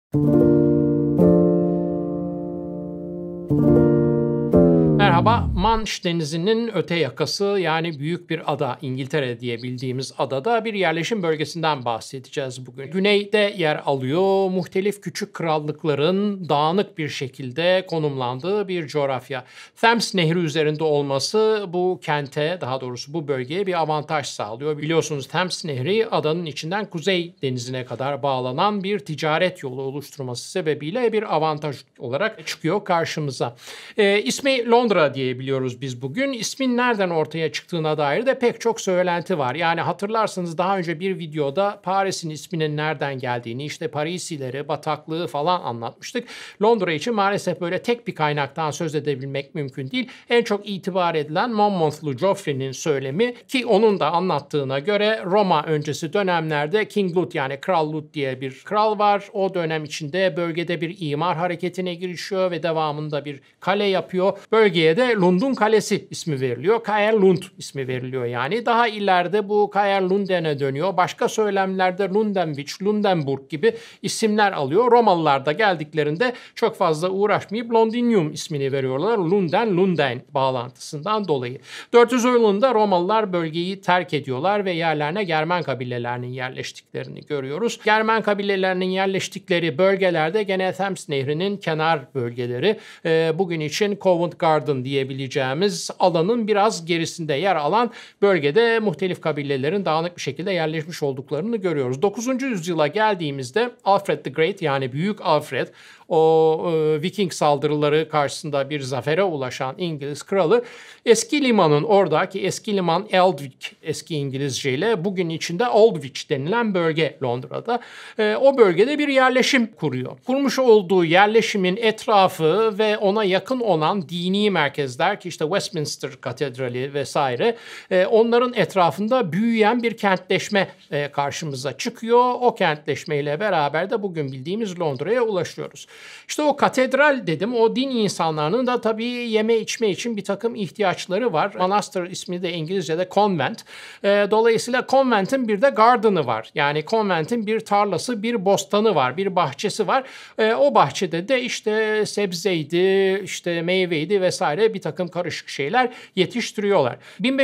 Merhaba, Manş Denizi'nin öte yakası yani büyük bir ada, İngiltere diye bildiğimiz adada bir yerleşim bölgesinden bahsedeceğiz bugün. Güneyde yer alıyor, muhtelif küçük krallıkların dağınık bir şekilde konumlandığı bir coğrafya. Thames Nehri üzerinde olması bu kente, daha doğrusu bu bölgeye bir avantaj sağlıyor. Biliyorsunuz Thames Nehri adanın içinden Kuzey Denizi'ne kadar bağlanan bir ticaret yolu oluşturması sebebiyle bir avantaj olarak çıkıyor karşımıza. İsmi Londra diye biliyoruz biz bugün. İsmin nereden ortaya çıktığına dair de pek çok söylenti var. Yani hatırlarsanız daha önce bir videoda Paris'in isminin nereden geldiğini, işte Parisileri, bataklığı falan anlatmıştık. Londra için maalesef böyle tek bir kaynaktan söz edebilmek mümkün değil. En çok itibar edilen Monmouth'lu Geoffrey'nin söylemi ki onun da anlattığına göre Roma öncesi dönemlerde King Lut yani Kral Lut diye bir kral var. O dönem içinde bölgede bir imar hareketine girişiyor ve devamında bir kale yapıyor. Bölgeye de Lund'un Kalesi ismi veriliyor. Kaerlund ismi veriliyor yani. Daha ileride bu Kaerlunden'e dönüyor. Başka söylemlerde Lundenwich, Lundenburg gibi isimler alıyor. Romalılar da geldiklerinde çok fazla uğraşmayıp Londinium ismini veriyorlar. Lunden bağlantısından dolayı. 400 yılında Romalılar bölgeyi terk ediyorlar ve yerlerine Germen kabilelerinin yerleştiklerini görüyoruz. Germen kabilelerinin yerleştikleri bölgelerde gene Thames Nehri'nin kenar bölgeleri. Bugün için Covent Garden diyebileceğimiz alanın biraz gerisinde yer alan bölgede muhtelif kabilelerin dağınık bir şekilde yerleşmiş olduklarını görüyoruz. 9. yüzyıla geldiğimizde Alfred the Great yani Büyük Alfred o Viking saldırıları karşısında bir zafere ulaşan İngiliz kralı eski limanın oradaki eski liman Eldwick eski İngilizceyle bugün içinde Aldwych denilen bölge Londra'da. O bölgede bir yerleşim kuruyor. Kurmuş olduğu yerleşimin etrafı ve ona yakın olan dini merkezler ki işte Westminster Katedrali vesaire onların etrafında büyüyen bir kentleşme karşımıza çıkıyor. O kentleşmeyle beraber de bugün bildiğimiz Londra'ya ulaşıyoruz. İşte o katedral dedim, o din insanlarının da tabii yeme içme için bir takım ihtiyaçları var. Manastır ismi de İngilizce'de convent. Dolayısıyla convent'in bir de garden'ı var. Yani convent'in bir tarlası, bir bostanı var, bir bahçesi var. O bahçede de işte sebzeydi, işte meyveydi vesaire bir takım karışık şeyler yetiştiriyorlar.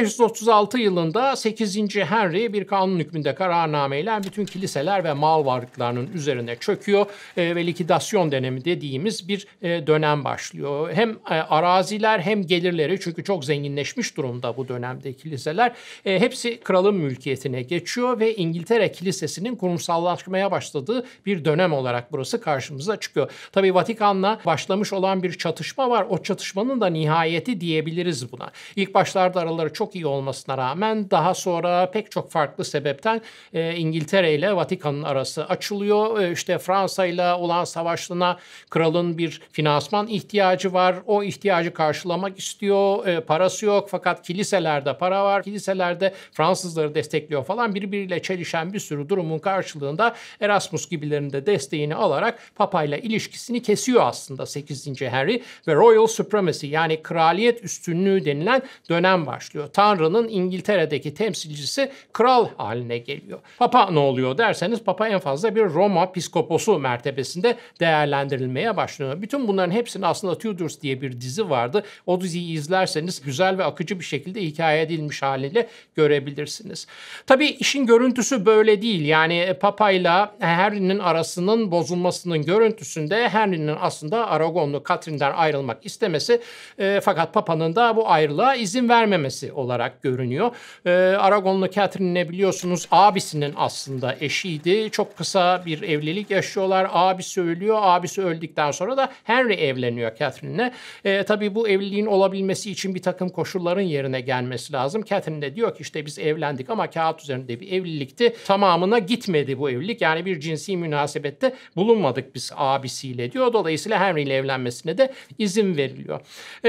1536 yılında 8. Henry bir kanun hükmünde kararnameyle bütün kiliseler ve mal varlıklarının üzerine çöküyor ve likidasyon dönemi dediğimiz bir dönem başlıyor. Hem araziler hem gelirleri çünkü çok zenginleşmiş durumda bu dönemde kiliseler hepsi kralın mülkiyetine geçiyor ve İngiltere Kilisesi'nin kurumsallaşmaya başladığı bir dönem olarak burası karşımıza çıkıyor. Tabii Vatikan'la başlamış olan bir çatışma var. O çatışmanın da nihayeti diyebiliriz buna. İlk başlarda araları çok iyi olmasına rağmen daha sonra pek çok farklı sebepten İngiltere ile Vatikan'ın arası açılıyor. İşte Fransa ile olan savaşına kralın bir finansman ihtiyacı var. O ihtiyacı karşılamak istiyor. Parası yok fakat kiliselerde para var. Kiliselerde Fransızları destekliyor falan. Birbiriyle çelişen bir sürü durumun karşılığında Erasmus gibilerin de desteğini alarak Papa'yla ilişkisini kesiyor aslında 8. Henry ve Royal Supremacy yani kraliyet üstünlüğü denilen dönem başlıyor. Tanrı'nın İngiltere'deki temsilcisi kral haline geliyor. Papa ne oluyor derseniz Papa en fazla bir Roma piskoposu mertebesinde değerlendirilmeye başlıyor. Bütün bunların hepsini aslında Tudors diye bir dizi vardı. O diziyi izlerseniz güzel ve akıcı bir şekilde hikaye edilmiş haliyle görebilirsiniz. Tabii işin görüntüsü böyle değil. Yani Papa ile Henry'nin arasının bozulmasının görüntüsünde Henry'nin aslında Aragonlu Catherine'den ayrılmak istemesi fakat Papa'nın da bu ayrılığa izin vermemesi olarak görünüyor. Aragonlu Catherine'ne biliyorsunuz abisinin aslında eşiydi. Çok kısa bir evlilik yaşıyorlar. Abisi ölüyor. Abisi öldükten sonra da Henry evleniyor Catherine'le. Tabii bu evliliğin olabilmesi için bir takım koşulların yerine gelmesi lazım. Catherine de diyor ki işte biz evlendik ama kağıt üzerinde bir evlilikti. Tamamına gitmedi bu evlilik. Yani bir cinsi münasebette bulunmadık biz abisiyle diyor. Dolayısıyla Henry ile evlenmesine de izin veriliyor.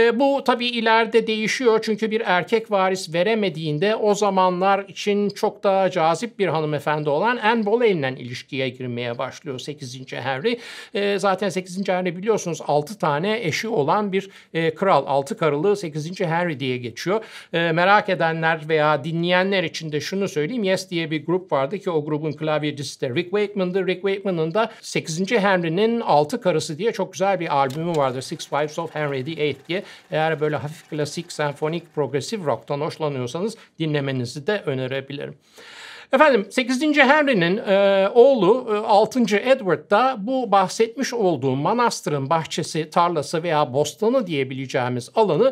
Bu tabii ileride değişiyor çünkü bir erkek varis veremediğinde o zamanlar için çok daha cazip bir hanımefendi olan Anne Boleyn'le ilişkiye girmeye başlıyor 8. Henry. Zaten 8. Henry biliyorsunuz 6 tane eşi olan bir kral. 6 karılı 8. Henry diye geçiyor. Merak edenler veya dinleyenler için de şunu söyleyeyim. Yes diye bir grup vardı ki o grubun klavyecisi de Rick Wakeman'dı. Rick Wakeman'ın da 8. Henry'nin 6 karısı diye çok güzel bir albümü vardır. Six Wives of Henry VIII diye. Eğer böyle hafif klasik, senfonik, progresif rock'tan hoşlanıyorsanız dinlemenizi de önerebilirim. Efendim 8. Henry'nin oğlu 6. Edward da bu bahsetmiş olduğum manastırın bahçesi, tarlası veya bostanı diyebileceğimiz alanı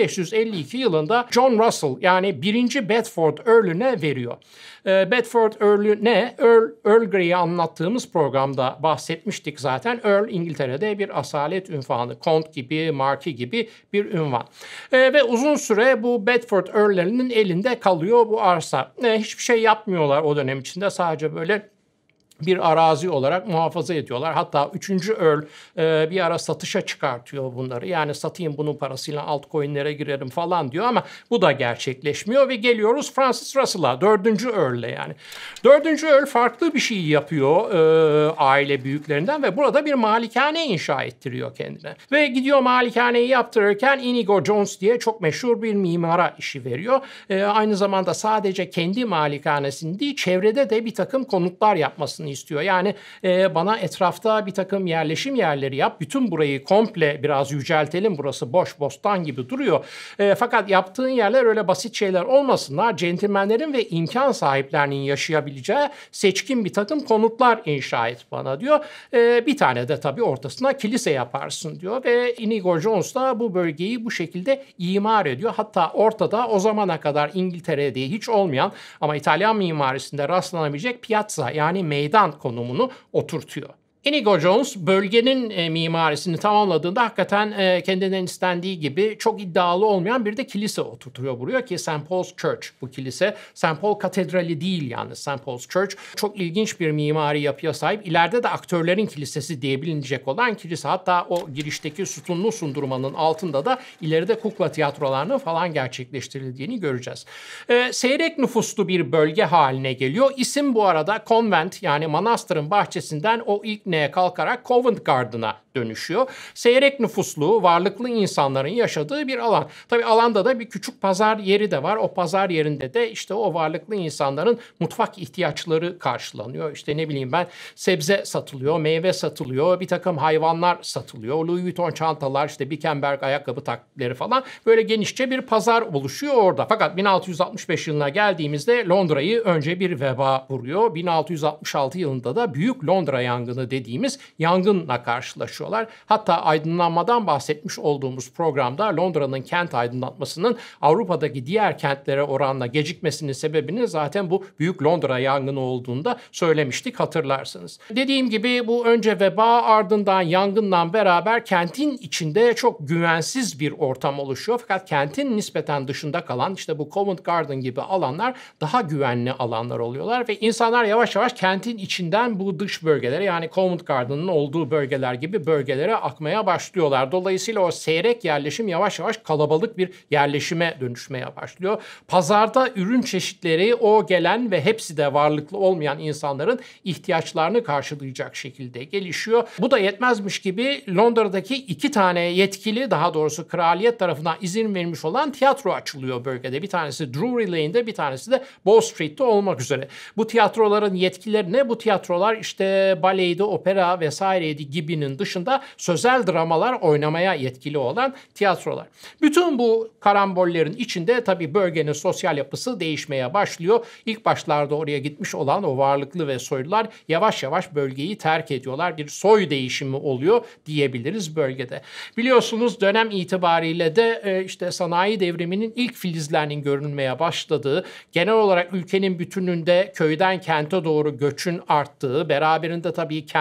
1552 yılında John Russell yani 1. Bedford Earl'üne veriyor. Bedford Earl'ü ne? Earl Grey'i anlattığımız programda bahsetmiştik zaten. Earl İngiltere'de bir asalet ünvanı. Kont gibi, Marquis gibi bir ünvan. Ve uzun süre bu Bedford Earl'lerinin elinde kalıyor bu arsa. Hiçbir şey yapmıyorlar o dönem içinde. Sadece böyle bir arazi olarak muhafaza ediyorlar. Hatta 3. Earl bir ara satışa çıkartıyor bunları. Yani satayım bunun parasıyla altcoin'lere girerim falan diyor ama bu da gerçekleşmiyor ve geliyoruz Francis Russell'a 4. Earl'le yani. 4. Earl farklı bir şey yapıyor aile büyüklerinden ve burada bir malikane inşa ettiriyor kendine. Ve gidiyor malikaneyi yaptırırken Inigo Jones diye çok meşhur bir mimara işi veriyor. Aynı zamanda sadece kendi malikanesini değil çevrede de bir takım konutlar yapmasını istiyor. Yani bana etrafta bir takım yerleşim yerleri yap. Bütün burayı komple biraz yüceltelim. Burası boş bostan gibi duruyor. Fakat yaptığın yerler öyle basit şeyler olmasınlar. Centilmenlerin ve imkan sahiplerinin yaşayabileceği seçkin bir takım konutlar inşa et bana diyor. Bir tane de tabii ortasına kilise yaparsın diyor ve Inigo Jones da bu bölgeyi bu şekilde imar ediyor. Hatta ortada o zamana kadar İngiltere'de hiç olmayan ama İtalyan mimarisinde rastlanabilecek piazza yani meydan konumunu oturtuyor. Inigo Jones bölgenin mimarisini tamamladığında hakikaten kendinden istendiği gibi çok iddialı olmayan bir de kilise oturtuyor buraya ki St. Paul's Church bu kilise. St. Paul Katedrali değil yani St. Paul's Church. Çok ilginç bir mimari yapıya sahip. İleride de aktörlerin kilisesi diye bilinecek olan kilise. Hatta o girişteki sütunlu sundurmanın altında da ileride kukla tiyatrolarının falan gerçekleştirildiğini göreceğiz. Seyrek nüfuslu bir bölge haline geliyor. İsim bu arada Convent yani manastırın bahçesinden o ilk kalkarak Covent Garden'a dönüşüyor. Seyrek nüfuslu, varlıklı insanların yaşadığı bir alan. Tabii alanda da bir küçük pazar yeri de var. O pazar yerinde de işte o varlıklı insanların mutfak ihtiyaçları karşılanıyor. İşte ne bileyim ben sebze satılıyor, meyve satılıyor, bir takım hayvanlar satılıyor. Louis Vuitton çantalar, işte Birkenberg ayakkabı taklitleri falan böyle genişçe bir pazar oluşuyor orada. Fakat 1665 yılına geldiğimizde Londra'yı önce bir veba vuruyor. 1666 yılında da Büyük Londra yangını dediğimiz yangınla karşılaşıyorlar. Hatta aydınlanmadan bahsetmiş olduğumuz programda Londra'nın kent aydınlatmasının Avrupa'daki diğer kentlere oranla gecikmesinin sebebini zaten bu Büyük Londra yangını olduğunda söylemiştik hatırlarsınız. Dediğim gibi bu önce veba ardından yangından beraber kentin içinde çok güvensiz bir ortam oluşuyor. Fakat kentin nispeten dışında kalan işte bu Covent Garden gibi alanlar daha güvenli alanlar oluyorlar ve insanlar yavaş yavaş kentin içinden bu dış bölgelere yani Covent Garden'ın olduğu bölgeler gibi bölgelere akmaya başlıyorlar. Dolayısıyla o seyrek yerleşim yavaş yavaş kalabalık bir yerleşime dönüşmeye başlıyor. Pazarda ürün çeşitleri o gelen ve hepsi de varlıklı olmayan insanların ihtiyaçlarını karşılayacak şekilde gelişiyor. Bu da yetmezmiş gibi Londra'daki 2 tane yetkili daha doğrusu kraliyet tarafından izin verilmiş olan tiyatro açılıyor bölgede. Bir tanesi Drury Lane'de bir tanesi de Bow Street'te olmak üzere. Bu tiyatroların yetkileri ne? Bu tiyatrolar işte baleydi, opera vesaireydi gibinin dışında sözel dramalar oynamaya yetkili olan tiyatrolar. Bütün bu karambollerin içinde tabii bölgenin sosyal yapısı değişmeye başlıyor. İlk başlarda oraya gitmiş olan o varlıklı ve soylular yavaş yavaş bölgeyi terk ediyorlar. Bir soy değişimi oluyor diyebiliriz bölgede. Biliyorsunuz dönem itibariyle de işte sanayi devriminin ilk filizlerinin görünmeye başladığı, genel olarak ülkenin bütününde köyden kente doğru göçün arttığı, beraberinde tabii kent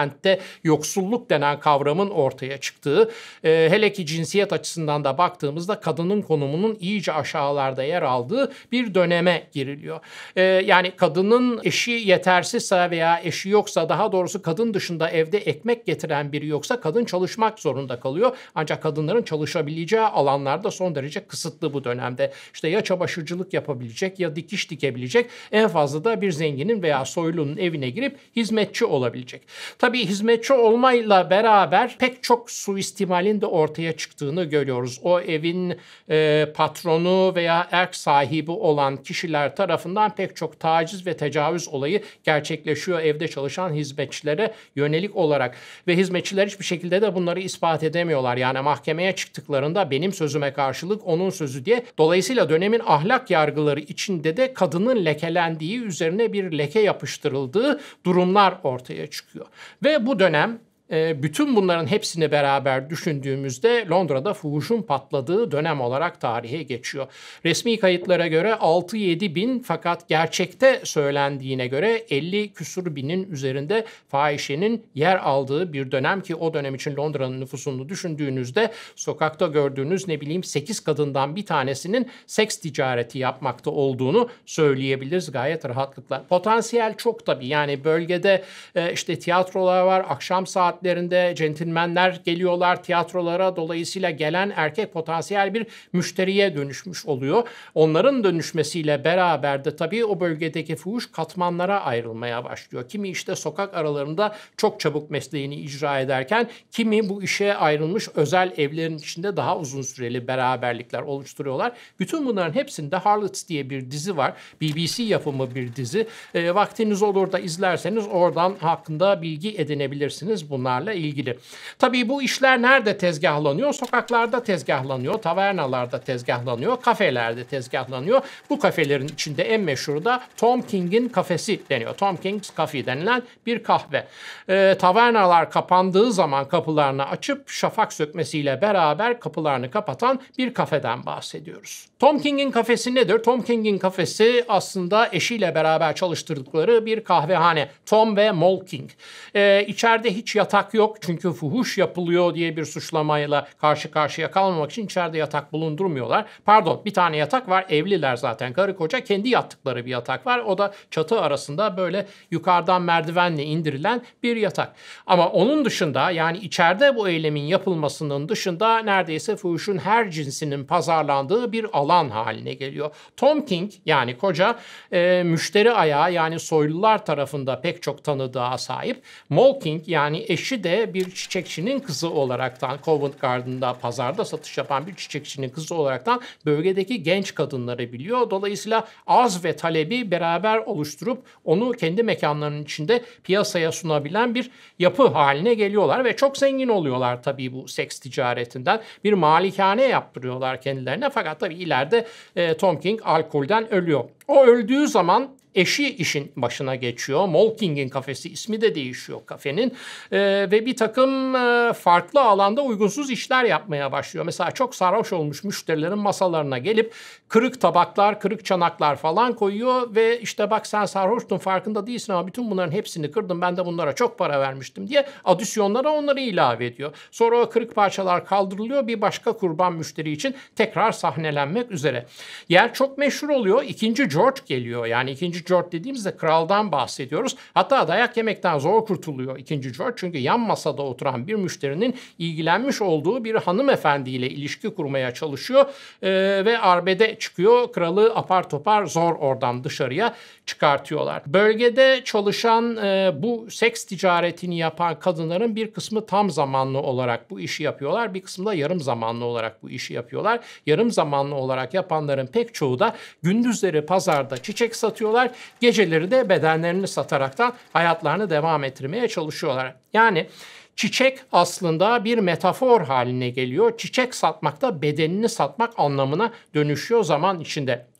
kentte yoksulluk denen kavramın ortaya çıktığı, hele ki cinsiyet açısından da baktığımızda kadının konumunun iyice aşağılarda yer aldığı bir döneme giriliyor. Yani kadının eşi yetersizse veya eşi yoksa, daha doğrusu kadın dışında evde ekmek getiren biri yoksa kadın çalışmak zorunda kalıyor. Ancak kadınların çalışabileceği alanlarda son derece kısıtlı bu dönemde. İşte ya çamaşırcılık yapabilecek ya dikiş dikebilecek, en fazla da bir zenginin veya soylunun evine girip hizmetçi olabilecek. Tabii hizmetçi olmayla beraber pek çok suistimalin de ortaya çıktığını görüyoruz. O evin patronu veya erk sahibi olan kişiler tarafından pek çok taciz ve tecavüz olayı gerçekleşiyor evde çalışan hizmetçilere yönelik olarak. Ve hizmetçiler hiçbir şekilde de bunları ispat edemiyorlar. Yani mahkemeye çıktıklarında benim sözüme karşılık onun sözü diye. Dolayısıyla dönemin ahlak yargıları içinde de kadının lekelendiği, üzerine bir leke yapıştırıldığı durumlar ortaya çıkıyor. Ve bu dönem, bütün bunların hepsini beraber düşündüğümüzde Londra'da fuhuşun patladığı dönem olarak tarihe geçiyor. Resmi kayıtlara göre 6-7 bin, fakat gerçekte söylendiğine göre 50 küsur binin üzerinde fahişenin yer aldığı bir dönem ki o dönem için Londra'nın nüfusunu düşündüğünüzde sokakta gördüğünüz 8 kadından bir tanesinin seks ticareti yapmakta olduğunu söyleyebiliriz gayet rahatlıkla. Potansiyel çok tabii, yani bölgede işte tiyatrolar var, akşam saatlerinde centilmenler geliyorlar tiyatrolara, dolayısıyla gelen erkek potansiyel bir müşteriye dönüşmüş oluyor. Onların dönüşmesiyle beraber de tabii o bölgedeki fuhuş katmanlara ayrılmaya başlıyor. Kimi işte sokak aralarında çok çabuk mesleğini icra ederken, kimi bu işe ayrılmış özel evlerin içinde daha uzun süreli beraberlikler oluşturuyorlar. Bütün bunların hepsinde Harlots diye bir dizi var. BBC yapımı bir dizi. Vaktiniz olur da izlerseniz oradan hakkında bilgi edinebilirsiniz bunlarla ilgili. Tabii bu işler nerede tezgahlanıyor? Sokaklarda tezgahlanıyor, tavernalarda tezgahlanıyor, kafelerde tezgahlanıyor. Bu kafelerin içinde en meşhuru da Tom King'in kafesi deniyor. Tom King's Coffee denilen bir kahve. Tavernalar kapandığı zaman kapılarını açıp şafak sökmesiyle beraber kapılarını kapatan bir kafeden bahsediyoruz. Tom King'in kafesi nedir? Tom King'in kafesi aslında eşiyle beraber çalıştırdıkları bir kahvehane. Tom ve Moll King. İçeride hiç yatak yok çünkü fuhuş yapılıyor diye bir suçlamayla karşı karşıya kalmamak için içeride yatak bulundurmuyorlar. Pardon, bir tane yatak var, evliler zaten karı koca, kendi yattıkları bir yatak var. O da çatı arasında böyle yukarıdan merdivenle indirilen bir yatak. Ama onun dışında, yani içeride bu eylemin yapılmasının dışında neredeyse fuhuşun her cinsinin pazarlandığı bir alan haline geliyor. Tom King, yani koca, müşteri ayağı, yani soylular tarafında pek çok tanıdığa sahip. Moll King, yani eşi de bir çiçekçinin kızı olaraktan, Covent Garden'da pazarda satış yapan bir çiçekçinin kızı olaraktan bölgedeki genç kadınları biliyor. Dolayısıyla arz ve talebi beraber oluşturup onu kendi mekanlarının içinde piyasaya sunabilen bir yapı haline geliyorlar ve çok zengin oluyorlar tabii bu seks ticaretinden. Bir malikane yaptırıyorlar kendilerine, fakat tabii ileride Tom King alkolden ölüyor. O öldüğü zaman eşi işin başına geçiyor. Moll King'in kafesi, ismi de değişiyor kafenin. Ve bir takım farklı alanda uygunsuz işler yapmaya başlıyor. Mesela çok sarhoş olmuş müşterilerin masalarına gelip kırık tabaklar, kırık çanaklar falan koyuyor ve işte bak sen sarhoştun, farkında değilsin ama bütün bunların hepsini kırdım, ben de bunlara çok para vermiştim diye adisyonlara onları ilave ediyor. Sonra o kırık parçalar kaldırılıyor, bir başka kurban müşteri için tekrar sahnelenmek üzere. Yer çok meşhur oluyor. İkinci George geliyor. Yani ikinci George dediğimizde kraldan bahsediyoruz. Hatta dayak yemekten zor kurtuluyor 2. George. Çünkü yan masada oturan bir müşterinin ilgilenmiş olduğu bir hanımefendiyle ilişki kurmaya çalışıyor ve arbede çıkıyor. Kralı apar topar zor oradan dışarıya çıkartıyorlar. Bölgede çalışan bu seks ticaretini yapan kadınların bir kısmı tam zamanlı olarak bu işi yapıyorlar. Bir kısmı da yarım zamanlı olarak bu işi yapıyorlar. Yarım zamanlı olarak yapanların pek çoğu da gündüzleri pazarda çiçek satıyorlar. Geceleri de bedenlerini sataraktan hayatlarını devam ettirmeye çalışıyorlar. Yani çiçek aslında bir metafor haline geliyor. Çiçek satmak da bedenini satmak anlamına dönüşüyor zaman içinde.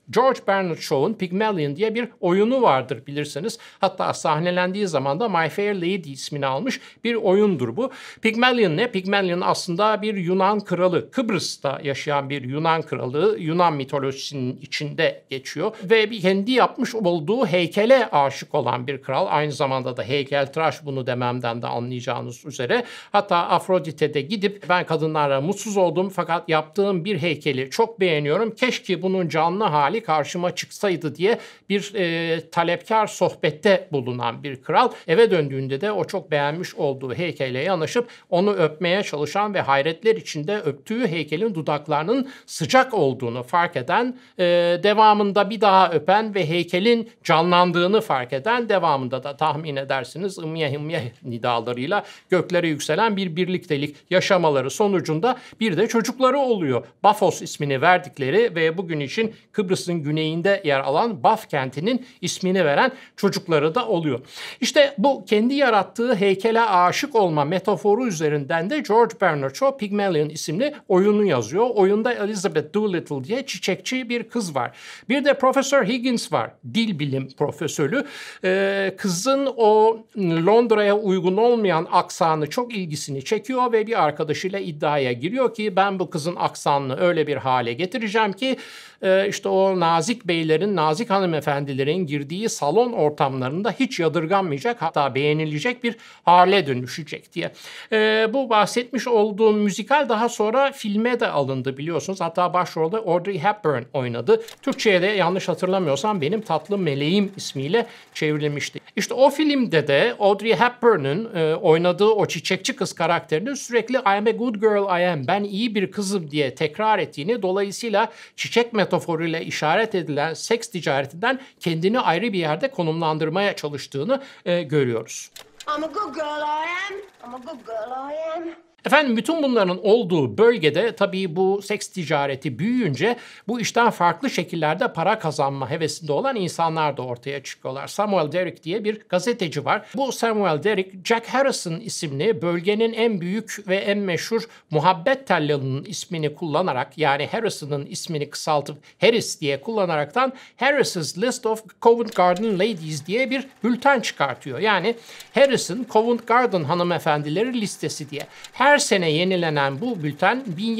George Bernard Shaw'un Pygmalion diye bir oyunu vardır bilirsiniz. Hatta sahnelendiği zaman da My Fair Lady ismini almış bir oyundur bu. Pygmalion ne? Pygmalion aslında bir Yunan kralı. Kıbrıs'ta yaşayan bir Yunan kralı. Yunan mitolojisinin içinde geçiyor. Ve kendi yapmış olduğu heykele aşık olan bir kral. Aynı zamanda da heykeltıraş, bunu dememden de anlayacağınız üzere. Hatta Afrodite'de gidip ben kadınlarla mutsuz oldum fakat yaptığım bir heykeli çok beğeniyorum. Keşke bunun canlı hali karşıma çıksaydı diye bir talepkar sohbette bulunan bir kral. Eve döndüğünde de o çok beğenmiş olduğu heykele yanaşıp onu öpmeye çalışan ve hayretler içinde öptüğü heykelin dudaklarının sıcak olduğunu fark eden, devamında bir daha öpen ve heykelin canlandığını fark eden, devamında da tahmin edersiniz ımye hımye nidalarıyla göklere yükselen bir birliktelik yaşamaları sonucunda bir de çocukları oluyor. Bafos ismini verdikleri ve bugün için Kıbrıs'ın güneyinde yer alan Baf kentinin ismini veren çocukları da oluyor. İşte bu kendi yarattığı heykele aşık olma metaforu üzerinden de George Bernard Shaw Pygmalion isimli oyunu yazıyor. Oyunda Elizabeth Doolittle diye çiçekçi bir kız var. Bir de Profesör Higgins var. Dil bilim profesörü. Kızın o Londra'ya uygun olmayan aksanı çok ilgisini çekiyor ve bir arkadaşıyla iddiaya giriyor ki ben bu kızın aksanını öyle bir hale getireceğim ki işte o nazik beylerin, nazik hanımefendilerin girdiği salon ortamlarında hiç yadırganmayacak, hatta beğenilecek bir hale dönüşecek diye. Bu bahsetmiş olduğum müzikal daha sonra filme de alındı biliyorsunuz. Hatta başrolde Audrey Hepburn oynadı. Türkçe'ye de yanlış hatırlamıyorsam Benim Tatlı Meleğim ismiyle çevrilmişti. İşte o filmde de Audrey Hepburn'un oynadığı o çiçekçi kız karakterini sürekli I am a good girl I am, ben iyi bir kızım diye tekrar ettiğini, dolayısıyla çiçek metaforuyla işaret edilen seks ticaretinden kendini ayrı bir yerde konumlandırmaya çalıştığını görüyoruz. I'm a good girl I am. I'm a good girl I am. Efendim bütün bunların olduğu bölgede tabii bu seks ticareti büyüyünce bu işten farklı şekillerde para kazanma hevesinde olan insanlar da ortaya çıkıyorlar. Samuel Derrick diye bir gazeteci var. Bu Samuel Derrick, Jack Harrison isimli bölgenin en büyük ve en meşhur muhabbet tellalının ismini kullanarak, yani Harrison'ın ismini kısaltıp Harris diye kullanaraktan Harris's List of Covent Garden Ladies diye bir bülten çıkartıyor. Yani Harrison Covent Garden hanımefendileri listesi diye. Her sene yenilenen bu bülten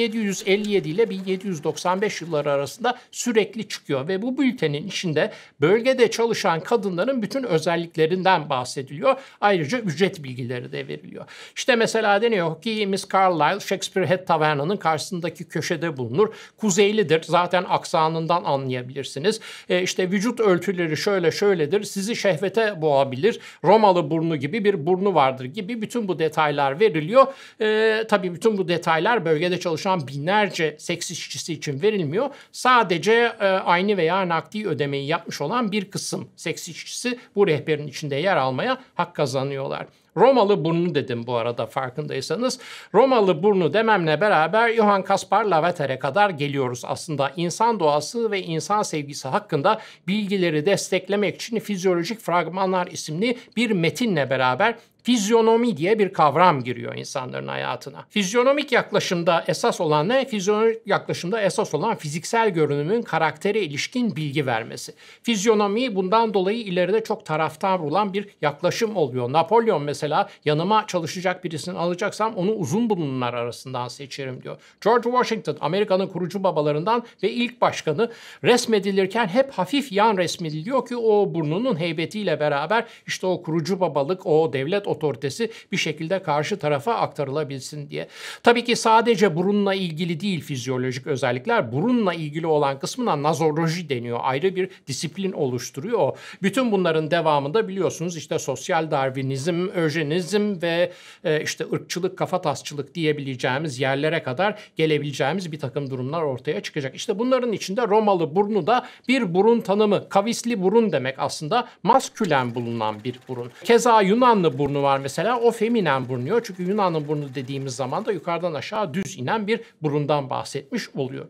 1757 ile 1795 yılları arasında sürekli çıkıyor ve bu bültenin içinde bölgede çalışan kadınların bütün özelliklerinden bahsediliyor. Ayrıca ücret bilgileri de veriliyor. İşte mesela deniyor ki Miss Carlyle Shakespeare Head Taverna'nın karşısındaki köşede bulunur. Kuzeylidir. Zaten aksanından anlayabilirsiniz. İşte vücut ölçüleri şöyle şöyledir. Sizi şehvete boğabilir. Romalı burnu gibi bir burnu vardır gibi bütün bu detaylar veriliyor. Tabii bütün bu detaylar bölgede çalışan binlerce seks işçisi için verilmiyor. Sadece aynı veya nakdi ödemeyi yapmış olan bir kısım seks işçisi bu rehberin içinde yer almaya hak kazanıyorlar. Romalı burnu dedim bu arada, farkındaysanız. Romalı burnu dememle beraber Johann Caspar Lavater'e kadar geliyoruz. Aslında insan doğası ve insan sevgisi hakkında bilgileri desteklemek için Fizyolojik Fragmanlar isimli bir metinle beraber fizyonomi diye bir kavram giriyor insanların hayatına. Fizyonomik yaklaşımda esas olan ne? Fizyonomik yaklaşımda esas olan fiziksel görünümün karaktere ilişkin bilgi vermesi. Fizyonomi bundan dolayı ileride çok taraftar olan bir yaklaşım oluyor. Napolyon mesela yanıma çalışacak birisini alacaksam onu uzun burunlular arasından seçerim diyor. George Washington, Amerika'nın kurucu babalarından ve ilk başkanı, resmedilirken hep hafif yan resmediliyor ki o burnunun heybetiyle beraber işte o kurucu babalık, o devlet otoritesi bir şekilde karşı tarafa aktarılabilsin diye. Tabii ki sadece burunla ilgili değil fizyolojik özellikler. Burunla ilgili olan kısmına nazoloji deniyor. Ayrı bir disiplin oluşturuyor o. Bütün bunların devamında biliyorsunuz işte sosyal darwinizm, öjenizm ve işte ırkçılık, kafatasçılık diyebileceğimiz yerlere kadar gelebileceğimiz bir takım durumlar ortaya çıkacak. İşte bunların içinde Romalı burnu da bir burun tanımı. Kavisli burun demek aslında maskülen bulunan bir burun. Keza Yunanlı burnu var mesela, o feminen bulunuyor. Çünkü Yunanlı burnu dediğimiz zaman da yukarıdan aşağı düz inen bir burundan bahsetmiş oluyoruz.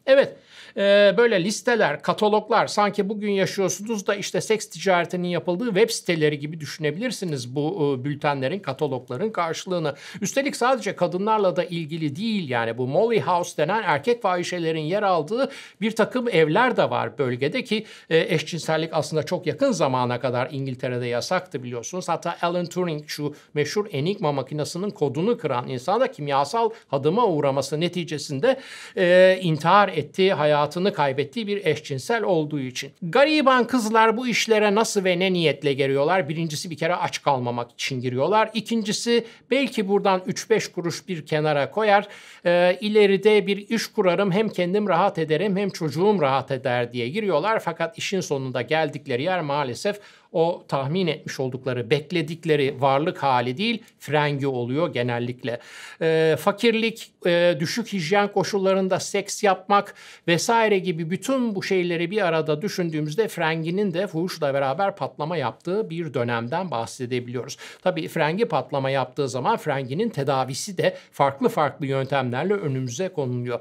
Evet, böyle listeler, kataloglar sanki bugün yaşıyorsunuz da işte seks ticaretinin yapıldığı web siteleri gibi düşünebilirsiniz bu bültenlerin, katalogların karşılığını. Üstelik sadece kadınlarla da ilgili değil yani bu Molly House denen erkek fahişelerin yer aldığı bir takım evler de var bölgede ki eşcinsellik aslında çok yakın zamana kadar İngiltere'de yasaktı biliyorsunuz. Hatta Alan Turing şu meşhur Enigma makinesinin kodunu kıran insan da kimyasal hadıma uğraması neticesinde intihar ettiği, hayatını kaybettiği bir eşcinsel olduğu için. Gariban kızlar bu işlere nasıl ve ne niyetle giriyorlar? Birincisi bir kere aç kalmamak için giriyorlar. İkincisi belki buradan 3-5 kuruş bir kenara koyar. İleride bir iş kurarım hem kendim rahat ederim hem çocuğum rahat eder diye giriyorlar. Fakat işin sonunda geldikleri yer maalesef o tahmin etmiş oldukları, bekledikleri varlık hali değil, frengi oluyor genellikle. Fakirlik, düşük hijyen koşullarında seks yapmak vesaire gibi bütün bu şeyleri bir arada düşündüğümüzde frenginin de fuhuşla beraber patlama yaptığı bir dönemden bahsedebiliyoruz. Tabii frengi patlama yaptığı zaman frenginin tedavisi de farklı farklı yöntemlerle önümüze konuluyor.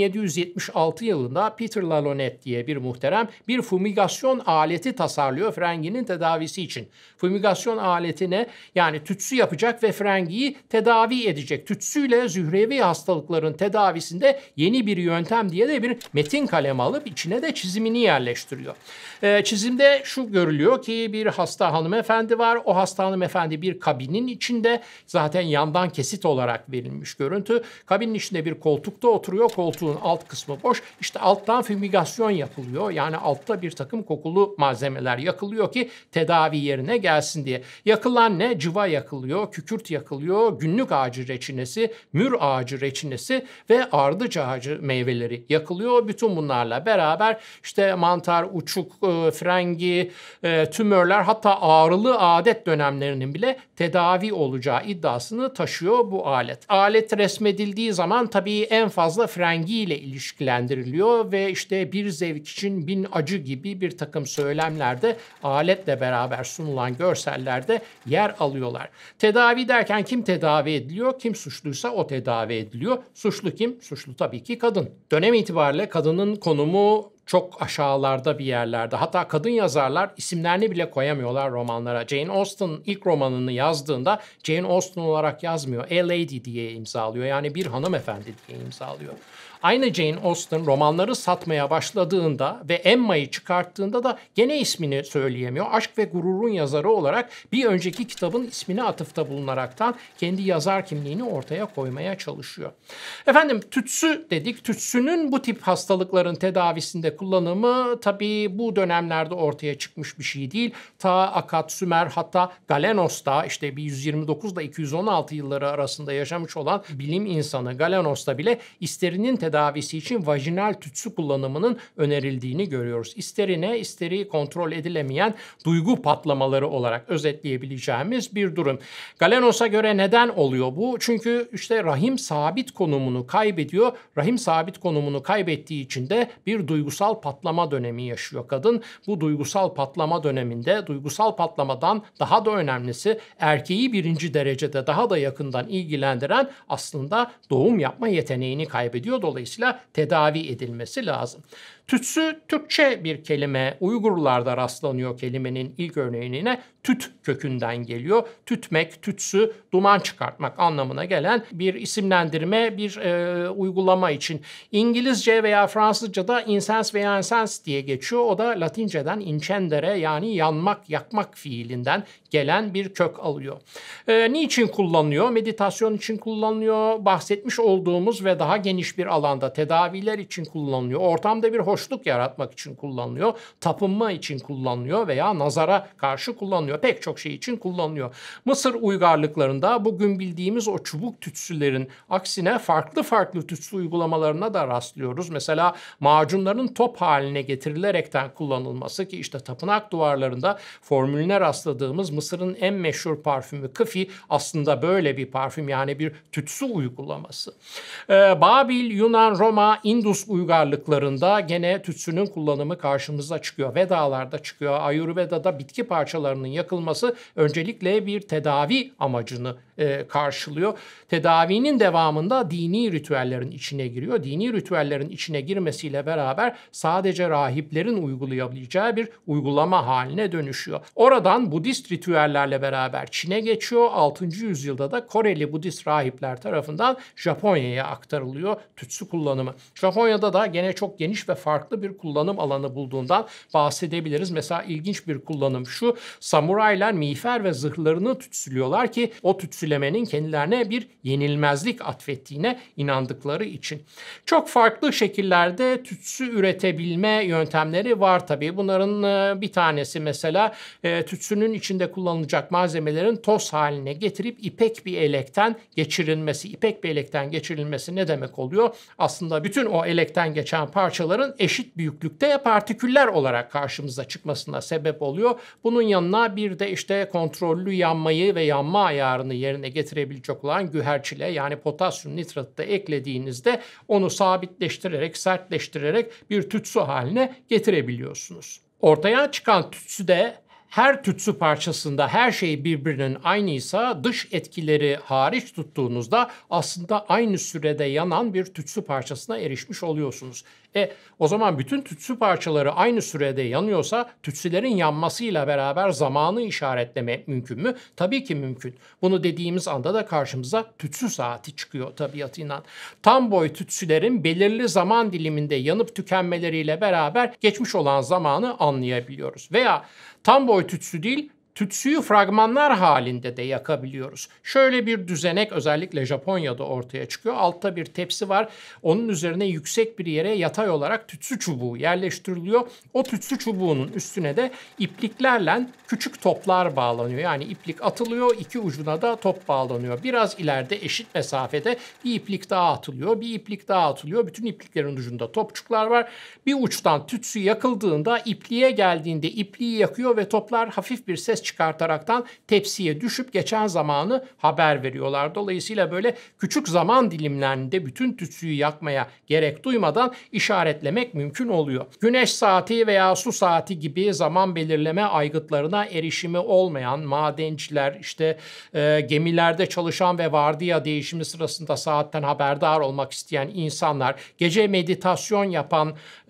1776 yılında Peter Lalonnet diye bir muhterem bir fumigasyon aleti tasarlıyor frenginin tedavisi için. Fumigasyon aletine yani tütsü yapacak ve frengiyi tedavi edecek. Tütsüyle zührevi hastalıkların tedavisinde yeni bir yöntem diye de bir metin kalemi alıp içine de çizimini yerleştiriyor. Çizimde şu görülüyor ki bir hasta hanımefendi var. O hasta hanımefendi bir kabinin içinde zaten yandan kesit olarak verilmiş görüntü. Kabinin içinde bir koltukta oturuyor. Koltuğun alt kısmı boş. İşte alttan fumigasyon yapılıyor. Yani altta bir takım kokulu malzemeler yakılıyor ki tedavi yerine gelsin diye. Yakılan ne? Cıva yakılıyor, kükürt yakılıyor, günlük ağacı reçinesi, mür ağacı reçinesi ve ardıç ağacı meyveleri yakılıyor. Bütün bunlarla beraber işte mantar, uçuk, frengi, tümörler hatta ağrılı adet dönemlerinin bile tedavi olacağı iddiasını taşıyor bu alet. Alet resmedildiği zaman tabii en fazla frengi ile ilişkilendiriliyor ve işte bir zevk için bin acı gibi bir takım söylemlerde aletle beraber sunulan görsellerde yer alıyorlar. Tedavi derken kim tedavi ediliyor? Kim suçluysa o tedavi ediliyor. Suçlu kim? Suçlu tabii ki kadın. Dönem itibariyle kadının konumu çok aşağılarda bir yerlerde. Hatta kadın yazarlar isimlerini bile koyamıyorlar romanlara. Jane Austen ilk romanını yazdığında Jane Austen olarak yazmıyor. A Lady diye imzalıyor. Yani bir hanımefendi diye imzalıyor. Aynı Jane Austen romanları satmaya başladığında ve Emma'yı çıkarttığında da gene ismini söyleyemiyor. Aşk ve Gurur'un yazarı olarak bir önceki kitabın ismine atıfta bulunaraktan kendi yazar kimliğini ortaya koymaya çalışıyor. Efendim tütsü dedik. Tütsünün bu tip hastalıkların tedavisinde kullanımı tabii bu dönemlerde ortaya çıkmış bir şey değil. Ta Akkad, Sümer hatta Galenos'ta işte bir 129 ile 216 yılları arasında yaşamış olan bilim insanı Galenos'ta bile isterinin tedavisi için vajinal tütsü kullanımının önerildiğini görüyoruz. İsteri ne? İsteri kontrol edilemeyen duygu patlamaları olarak özetleyebileceğimiz bir durum. Galenos'a göre neden oluyor bu? Çünkü işte rahim sabit konumunu kaybediyor. Rahim sabit konumunu kaybettiği için de bir duygusal patlama dönemi yaşıyor kadın. Bu duygusal patlama döneminde duygusal patlamadan daha da önemlisi erkeği birinci derecede daha da yakından ilgilendiren aslında doğum yapma yeteneğini kaybediyor. Dolayısıyla tedavi edilmesi lazım. Tütsü Türkçe bir kelime. Uygurlarda rastlanıyor kelimenin ilk örneğine. Tüt kökünden geliyor. Tütmek, tütsü, duman çıkartmak anlamına gelen bir isimlendirme, bir uygulama için. İngilizce veya Fransızca'da incense veya incense diye geçiyor. O da Latinceden incendere yani yanmak, yakmak fiilinden gelen bir kök alıyor. Niçin kullanılıyor? Meditasyon için kullanılıyor. Bahsetmiş olduğumuz ve daha geniş bir alanda tedaviler için kullanılıyor. Ortamda bir hoşluk yaratmak için kullanılıyor. Tapınma için kullanılıyor veya nazara karşı kullanılıyor. Pek çok şey için kullanılıyor. Mısır uygarlıklarında bugün bildiğimiz o çubuk tütsülerin aksine farklı farklı tütsü uygulamalarına da rastlıyoruz. Mesela macunların top haline getirilerekten kullanılması ki işte tapınak duvarlarında formülüne rastladığımız Mısır'ın en meşhur parfümü Kıfi aslında böyle bir parfüm, yani bir tütsü uygulaması. Babil, Yunan, Roma, Indus uygarlıklarında gene tütsünün kullanımı karşımıza çıkıyor. Vedalarda çıkıyor. Ayurveda'da bitki parçalarının yakılması öncelikle bir tedavi amacını karşılıyor. Tedavinin devamında dini ritüellerin içine giriyor. Dini ritüellerin içine girmesiyle beraber sadece rahiplerin uygulayabileceği bir uygulama haline dönüşüyor. Oradan Budist ritüellerle beraber Çin'e geçiyor. 6. yüzyılda da Koreli Budist rahipler tarafından Japonya'ya aktarılıyor tütsü kullanımı. Japonya'da da gene çok geniş ve farklı bir kullanım alanı bulduğundan bahsedebiliriz. Mesela ilginç bir kullanım şu: samuraylar miğfer ve zırhlarını tütsülüyorlar ki o tütsülemenin kendilerine bir yenilmezlik atfettiğine inandıkları için. Çok farklı şekillerde tütsü üretebilme yöntemleri var tabii. Bunların bir tanesi mesela tütsünün içinde kullanılacak malzemelerin toz haline getirip ipek bir elekten geçirilmesi. İpek bir elekten geçirilmesi ne demek oluyor? Aslında bütün o elekten geçen parçaların eşit büyüklükte partiküller olarak karşımıza çıkmasına sebep oluyor. Bunun yanına bir de işte kontrollü yanmayı ve yanma ayarını yerine getirebilecek olan güherçile, yani potasyum nitratı da eklediğinizde onu sabitleştirerek, sertleştirerek bir tütsü haline getirebiliyorsunuz. Ortaya çıkan tütsü de her tütsü parçasında her şey birbirinin aynıysa, dış etkileri hariç tuttuğunuzda aslında aynı sürede yanan bir tütsü parçasına erişmiş oluyorsunuz. O zaman bütün tütsü parçaları aynı sürede yanıyorsa tütsülerin yanmasıyla beraber zamanı işaretlemek mümkün mü? Tabii ki mümkün. Bunu dediğimiz anda da karşımıza tütsü saati çıkıyor tabiatıyla. Tam boy tütsülerin belirli zaman diliminde yanıp tükenmeleriyle beraber geçmiş olan zamanı anlayabiliyoruz. Veya tam boy tütsü değil, tütsüyü fragmanlar halinde de yakabiliyoruz. Şöyle bir düzenek özellikle Japonya'da ortaya çıkıyor. Altta bir tepsi var. Onun üzerine yüksek bir yere yatay olarak tütsü çubuğu yerleştiriliyor. O tütsü çubuğunun üstüne de ipliklerle küçük toplar bağlanıyor. Yani iplik atılıyor, iki ucuna da top bağlanıyor. Biraz ileride eşit mesafede bir iplik daha atılıyor, bir iplik daha atılıyor. Bütün ipliklerin ucunda topçuklar var. Bir uçtan tütsü yakıldığında ipliğe geldiğinde ipliği yakıyor ve toplar hafif bir ses çıkartaraktan tepsiye düşüp geçen zamanı haber veriyorlar. Dolayısıyla böyle küçük zaman dilimlerinde bütün tütsüyü yakmaya gerek duymadan işaretlemek mümkün oluyor. Güneş saati veya su saati gibi zaman belirleme aygıtlarına erişimi olmayan madenciler, işte gemilerde çalışan ve vardiya değişimi sırasında saatten haberdar olmak isteyen insanlar, gece meditasyon yapan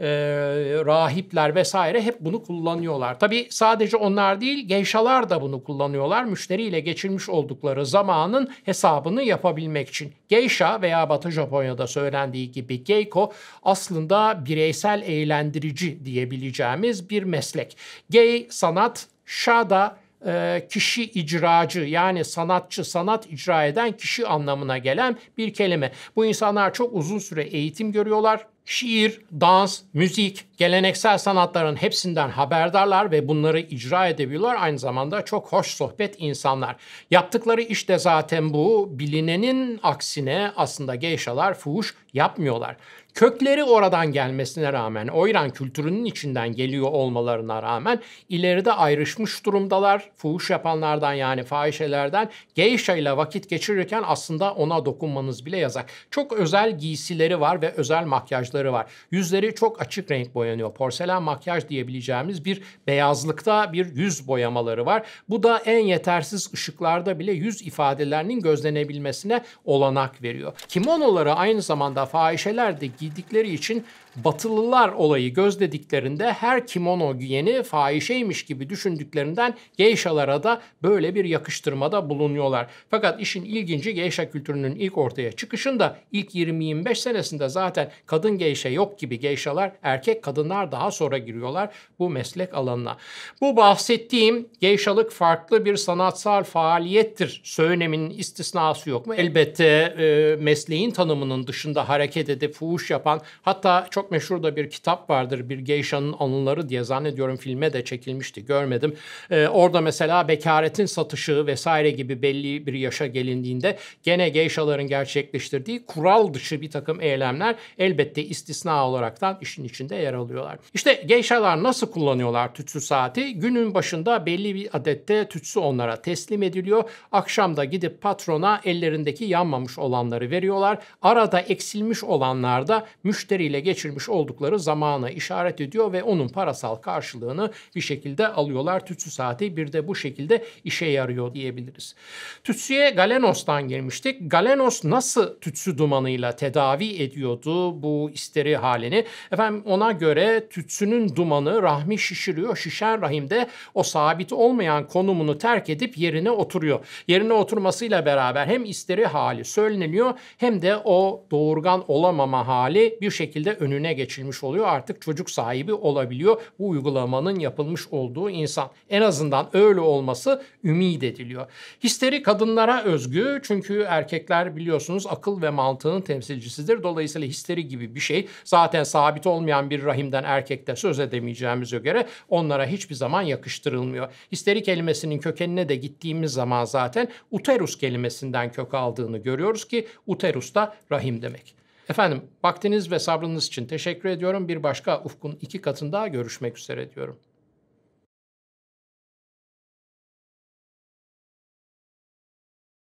rahipler vesaire hep bunu kullanıyorlar. Tabii sadece onlar değil, geyşalar da bunu kullanıyorlar. Müşteriyle geçirmiş oldukları zamanın hesabını yapabilmek için. Geisha veya Batı Japonya'da söylendiği gibi geiko aslında bireysel eğlendirici diyebileceğimiz bir meslek. Gei sanat, sha da kişi icracı, yani sanatçı, sanat icra eden kişi anlamına gelen bir kelime. Bu insanlar çok uzun süre eğitim görüyorlar. Şiir, dans, müzik, geleneksel sanatların hepsinden haberdarlar ve bunları icra edebiliyorlar. Aynı zamanda çok hoş sohbet insanlar. Yaptıkları iş de zaten bu. Bilinenin aksine aslında geyşalar fuhuş yapmıyorlar. Kökleri oradan gelmesine rağmen, o İran kültürünün içinden geliyor olmalarına rağmen ileride ayrışmış durumdalar. Fuhuş yapanlardan, yani fahişelerden. Geisha ile vakit geçirirken aslında ona dokunmanız bile yasak. Çok özel giysileri var ve özel makyajları var. Yüzleri çok açık renk boyanıyor. Porselen makyaj diyebileceğimiz bir beyazlıkta bir yüz boyamaları var. Bu da en yetersiz ışıklarda bile yüz ifadelerinin gözlenebilmesine olanak veriyor. Kimonoları aynı zamanda fahişeler de giydikleri için Batılılar olayı gözlediklerinde her kimono giyeni fahişeymiş gibi düşündüklerinden geyşalara da böyle bir yakıştırmada bulunuyorlar. Fakat işin ilginci, geyşa kültürünün ilk ortaya çıkışında ilk 20-25 senesinde zaten kadın geyşa yok gibi, geyşalar erkek, kadınlar daha sonra giriyorlar bu meslek alanına. Bu bahsettiğim geyşalık farklı bir sanatsal faaliyettir söyleminin istisnası yok mu? Elbette mesleğin tanımının dışında hareket edip fuhuş yapan, hatta çok çok meşhur da bir kitap vardır. Bir Geisha'nın Anıları diye, zannediyorum filme de çekilmişti. Görmedim. Orada mesela bekaretin satışı vesaire gibi belli bir yaşa gelindiğinde gene geishaların gerçekleştirdiği kural dışı bir takım eylemler elbette istisna olaraktan işin içinde yer alıyorlar. İşte geishalar nasıl kullanıyorlar tütsü saati? Günün başında belli bir adette tütsü onlara teslim ediliyor. Akşamda gidip patrona ellerindeki yanmamış olanları veriyorlar. Arada eksilmiş olanlar da müşteriyle geçirmiş oldukları zamanı işaret ediyor ve onun parasal karşılığını bir şekilde alıyorlar. Tütsü saati bir de bu şekilde işe yarıyor diyebiliriz. Tütsüye galenostan girmiştik. Galenos nasıl tütsü dumanıyla tedavi ediyordu bu isteri halini? Efendim, ona göre tütsünün dumanı rahmi şişiriyor. Şişen rahimde o sabit olmayan konumunu terk edip yerine oturuyor. Yerine oturmasıyla beraber hem isteri hali söyleniyor hem de o doğurgan olamama hali bir şekilde önüne geçilmiş oluyor. Artık çocuk sahibi olabiliyor bu uygulamanın yapılmış olduğu insan. En azından öyle olması ümit ediliyor. Histeri kadınlara özgü, çünkü erkekler biliyorsunuz akıl ve mantığın temsilcisidir. Dolayısıyla histeri gibi bir şey zaten sabit olmayan bir rahimden erkekte söz edemeyeceğimize göre onlara hiçbir zaman yakıştırılmıyor. Histeri kelimesinin kökenine de gittiğimiz zaman zaten uterus kelimesinden kök aldığını görüyoruz ki uterus da rahim demek. Efendim, vaktiniz ve sabrınız için teşekkür ediyorum. Bir başka Ufkun iki katında görüşmek üzere diyorum.